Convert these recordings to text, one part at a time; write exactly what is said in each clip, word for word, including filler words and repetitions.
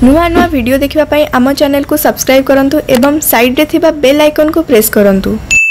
नुआ नुआ वीडियो देखिबा पई आम चैनल को सब्सक्राइब करंतु एवं साइड रे थिबा बेल आइकन को प्रेस करंतु।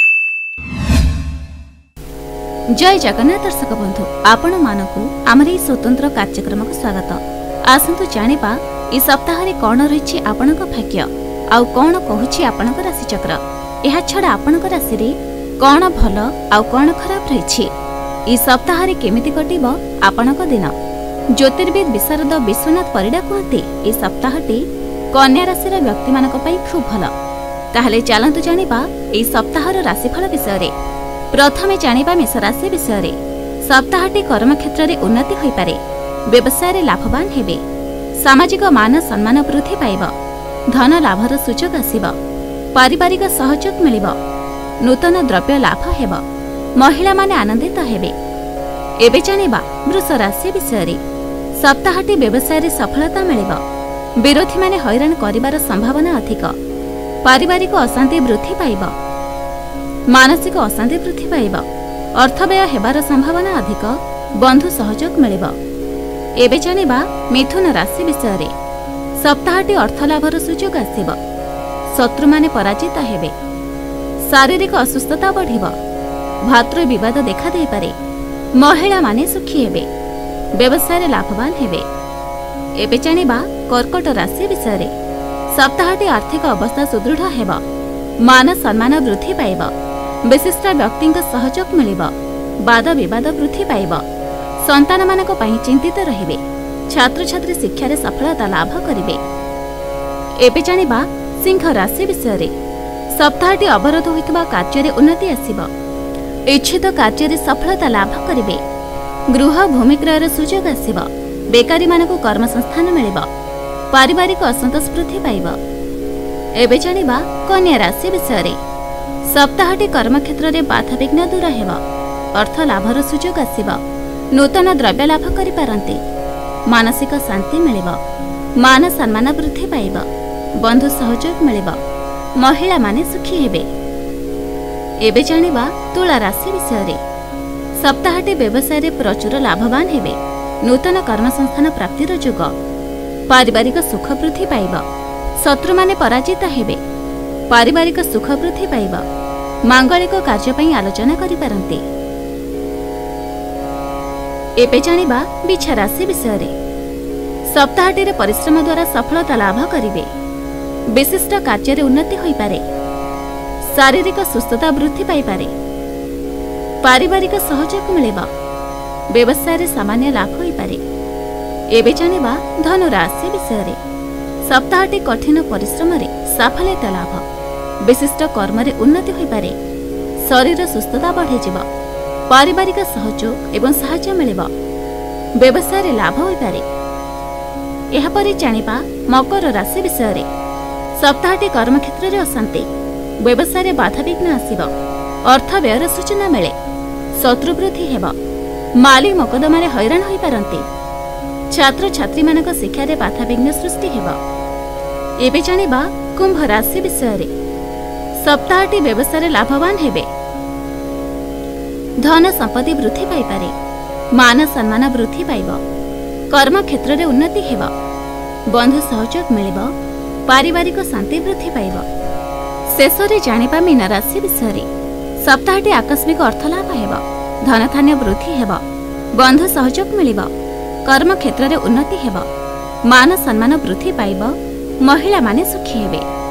जय जगन्नाथ दर्शक बंधु आपण मानकु आमर ई स्वतंत्र कार्यक्रम को स्वागत। आसंतु जानिबा ई सप्ताह रे कोन रहिछि आपनक भाग्य आउ कोन कहूछि आपनक राशि चक्र। एहा छडा आपनक राशि रे कोन भलो आउ कोन खराब रहिछि। ई सप्ताह रे केमिति कटिबो आपनक दिन। ज्योतिर्विद विशारद विश्वनाथ परिडा कहते ए सप्ताहटी कन्या राशि व्यक्ति मानक पई खूब भल। ताहले चलंतु जानिबा ए सप्ताहर राशिफल विषय रे। प्रथमे जानिबा मेष राशि विषय रे। सप्ताहटी कर्म क्षेत्र रे उन्नति होई पारे, व्यवसाय रे लाभवान हेबे, सामाजिक मान सम्मान वृद्धि पाइब, धन लाभर सुयोग आसीब, पारिवारिक सहयोग मिलिब, नूतन द्रव्य लाभ हेब, महिला माने आनंदित हेबे। एबे जानिबा वृष राशि विषय रे। सप्ताहटी व्यवसाय रे सफलता मिलिब, विरोधी माने हैरान करिवार संभावना अधिक, पारिवारिक अशांति वृद्धि पाइब, मानसिक अशांति वृद्धि पाइब, अर्थव्यय हेबार संभावना अधिक, बंधु सहयोग मिलिब। एबे जानिबा मिथुन राशि विषय रे। सप्ताहटी अर्थ लाभर सुयोग आसीब, शत्रु माने पराजित हेबे, शारीरिक असुस्थता बढ़िब, भातृ विवाद देखा देई पारे, महिला माने सुखी हेबे, व्यवसाय रे लाभवान हेबे। एबे जानिबा कर्कट राशि विषय रे। सप्ताहटी आर्थिक अवस्था सुदृढ़ हेब, मान सम्मान वृद्धि पाइब, विशिष्ट व्यक्ति सहयोग मिलिब, वाद विवाद वृद्धि पाइब, संतान मानक पई चिंतित रहिबे, छात्र छात्री शिक्षा रे सफलता लाभ करिवे। एबे जानिबा सिंह राशि विषय रे। सप्ताहटी अवरोध होइतबा कार्य रे उन्नति आसीब, इच्छित कार्य रे सफलता लाभ करिवे, गृह भूमि क्रयर सुयोग आसीब, बेकारी मानकु कर्म संस्थान मिलिब, पारिवारिक असंतोष वृद्धि पाइब। एबे जानिबा कन्या राशि विषय रे। सप्ताहटी कर्म क्षेत्र रे बाधा विघ्न दूर हेब, अर्थ लाभर सुयोग आसीब, नूतन द्रव्य लाभ करि पारंती, मानसिक शांति मिलिब, मान सम्मान वृद्धि पाइब, बंधु सहयोग मिलिब, महिला माने सुखी हेबे। एबे जानिबा तुला राशि विषय रे। सप्ताहटी व्यवसाय रे प्रचुर लाभवान हेबे, नूतन कर्म संस्थान प्राप्तिर योग, पारिवारिक सुख वृद्धि पाइब, शत्रु माने पराजित हेबे, पारिवारिक सुख वृद्धि पाइब, मांगलिक कार्य पई आलोचना करि पारंती। एबे जानिबा बिछा राशि विषय रे। सप्ताहटी रे परिश्रम द्वारा सफलता लाभ करिवे, विशिष्ट कार्य रे उन्नति होई पारे, शारीरिक सुस्थता वृद्धि पाई पारे, पारिवारिक सहयोग मिलिब, व्यवसाय रे सामान्य लाभ होई पारे। एबे जानिबा धनु राशि विषय रे। सप्ताहटी कठिन परिश्रम रे सफलता लाभ, विशिष्ट कर्म रे उन्नति होई पारे, शरीर सुस्थता बढ़ि जिवो, पारिवारिक सहयोग एवं सहायता मिलिब, व्यवसाय रे लाभ होई पारे। एहा परि जानिबा मकर राशि विषय रे। सप्ताहटी कर्म क्षेत्र रे अशांति, व्यवसाय रे बाधा विघ्न आसीब, अर्थ व्ययर सूचना मिले, शत्रु वृद्धि हेब, माली मकदमा रे हैरान होई पारंती, छात्र छात्री मानक शिक्षा रे बाधा विघ्न सृष्टि हेब। एबे जानिबा कुंभ राशि विषय रे। सप्ताहटी व्यवसाय रे लाभवान हेबे, धन संपत्ति वृद्धि पाई पारे, मान सम्मान वृद्धि पाइब, कर्म क्षेत्र रे उन्नति हेब, बंधु सहयोग मिलिब, पारिवारिक शांति वृद्धि पाइब। शेष रे जानिबा मीन राशि विषय रे। सप्ताहटी आकस्मिक अर्थ लाभ हेब, धन धान्य वृद्धि हेब, बंधु सहयोग मिलिब, कर्म क्षेत्र रे उन्नति हेब, मान सम्मान वृद्धि पाइब, महिला माने सुखी हेबे।